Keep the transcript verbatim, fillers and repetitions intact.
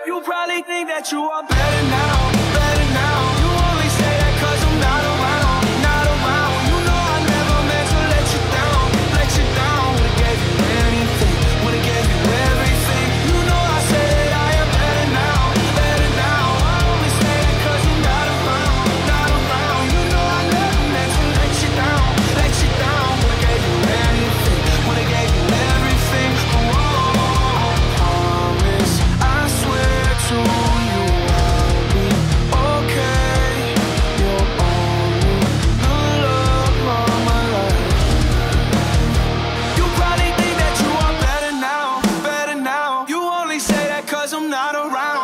You probably think that you are better now, better now. You only say that cause I'm not around, not around. You know I never meant to let you down, let you down. Would've gave you anything, would've gave you everything. You know I say that I am better now, better now. I only say that cause you're not around, not around. You know I never meant to let you down, let you down. Would've gave you anything, would've gave you everything. Oh, promise, I swear to you I'll be okay. You're only the love of my life. You probably think that you are better now, better now. You only say that cause I'm not around.